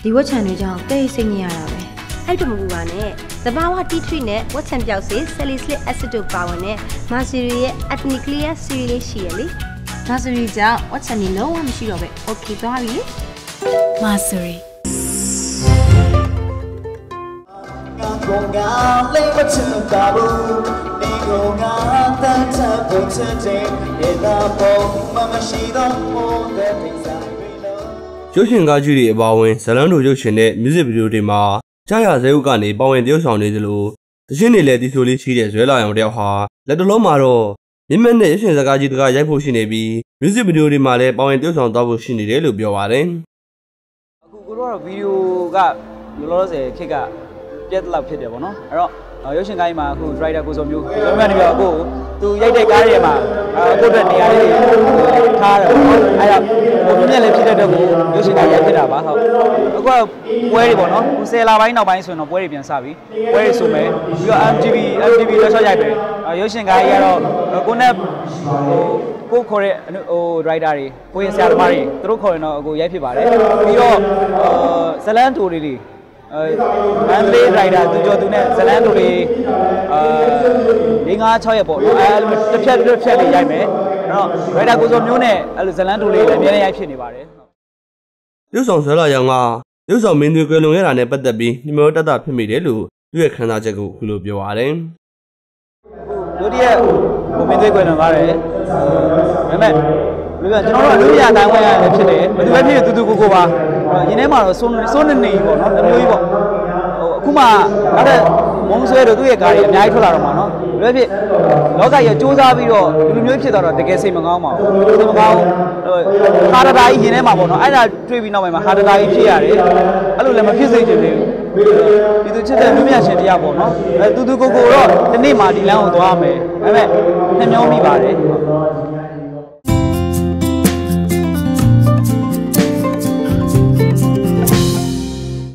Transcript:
ဒီဝက်ချန်တွေကြောင့်တိတ်စိတ်ညစ်ရတာပဲအဲ့တော့မပူပါနဲ့သဘာဝ tea tree နဲ့ဝက်ချန်ပြောက်စေ salicylic acid တို့ပါဝင်တဲ့ Mercury ရဲ့ ethnic clear series လေးရှိရလေ Mercury ကြောင့်ဝက်ချန်တွေလုံးဝမရှိတော့ပဲ okay သွားပြီ Mercury ရုပ်ရှင်ကားကြီးတွေအပါအဝင်ဇလန်းတို့ရုပ်ရှင်နဲ့ music video တွေမှာကြားရဇာတ်ကနေပါဝင်တရုပ်ဆောင်နေသလိုတခြင်းတွေလည်းတီဆိုလေးရှိတဲ့ဇွဲလာရောင်တယောက်ဟာလက်တလုံးမှာတော့မြင့်မြတ်တဲ့ရုပ်ရှင်စကားကြီးတကားရိုက်ဖို့ရှိနေပြီး music video တွေမှာလည်းပါဝင်တရုပ်ဆောင်သွားဖို့ရှိနေတယ်လို့ပြောပါတယ်အခုကိုတို့ကတော့ဗီဒီယိုကလောလောဆယ်ခက်ကပြက်လောက်ဖြစ်တယ်ပေါ့နော်အဲ့တော့ရုပ်ရှင်ကိုင်းမှာအခု writer ကိုစောမျိုးကျွန်တော်ကနေပြီးတော့အခုသူရိုက်တဲ့ကားတွေမှာအခုတဲ့နေရာလေးတွေထားတယ်ပေါ့နော်အဲ့တော့ဘုံမြက်လည်းဖြစ်တဲ့အတွက်ကိုရုပ်ရှင်ကိုင်းရိုက်ဖြစ်တာပါဟုတ်အခုကပွဲတွေပေါ့နော်10လပိုင်းနောက်ပိုင်းဆိုရင်တော့ပွဲတွေပြန်စပြီပွဲတွေဆိုမယ်ပြီးတော့ MTV လက်ချော့ရိုက်တယ်ရုပ်ရှင်ကိုင်းကတော့ကိုနဲ့ကိုခေါ်တဲ့writer တွေကိုရင်ဆရာသမားတွေသူတို့ခေါ်ရင်တော့အခုရိုက်ဖြစ်ပါတယ်ပြီးတော့ဇလန်တိုတွေမန်လေးရိုက်တာသူကြောသူနဲ့ဇလန်တို့လေး5-6ရက်ပေါ့နော်အဲ့လိုတစ်ဖြက်လေးရိုက်မယ်အဲ့တော့ရိုက်တာကိုစောမျိုးနဲ့အဲ့လိုဇလန်တို့လေးလည်းအများကြီးရိုက်ဖြစ်နေပါတယ်ရုပ်ဆောင်ဆွဲလာရောင်ကရုပ်ဆောင်မင်းတွေကွယ်လွန်ခဲ့တာနဲ့ပတ်သက်ပြီးညမောတတဖြစ်မိတယ်လို့သူ့ရဲ့ခန်းစားချက်ကိုခုလိုပြောပါတယ်တို့တည်းရဲ့မင်းတွေကွယ်လွန်ပါတယ်ဒါပေမဲ့ကျွန်တော်တို့အလို့ရအတိုင်းဝိုင်းရတယ်ဖြစ်တယ်ဘယ်သူပဲဖြစ်တူတူကိုပါရင်းထဲမှာတော့စိုးနေပေါ့နော်မျိုးကြီးပေါ့အခုမှအဲ့ဒါမုံဆွဲတို့သူ့ရဲ့ကားတွေအများကြီးထွက်လာတော့မှာနော်ဘယ်ဖြစ်လောကကြီးစူးစမ်းပြီးတော့ဒီလိုမျိုးဖြစ်တော့တကယ်စိတ်မကောင်းပါဘူးစိတ်မကောင်းဟာဒတာကြီးရင်းထဲမှာပေါ့နော်အဲ့ဒါတွေ့ပြီးနောက်ပိုင်းမှာဟာဒတာကြီးဖြစ်ရတယ်အဲ့လိုလည်းမဖြစ်စေချင်သေးဘူးဒီသူချစ်တဲ့မြတ်ရှင်တရားပေါ့နော်တူတူကိုတော့ဒီနေ့မှဒီလမ်းကိုသွားမယ်ဒါပေမဲ့နှမျောမိပါတယ်